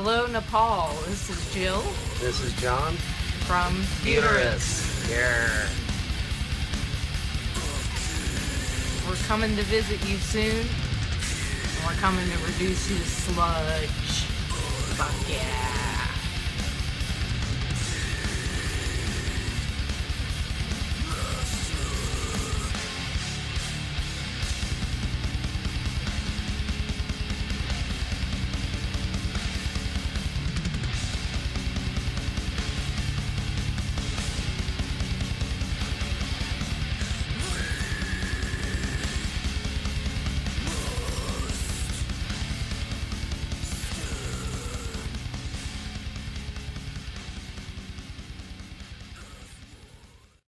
Hello, Nepal. This is Jill This is John. from Uterus. Yeah. We're coming to visit you soon. And we're coming to reduce you to sludge. Fuck yeah.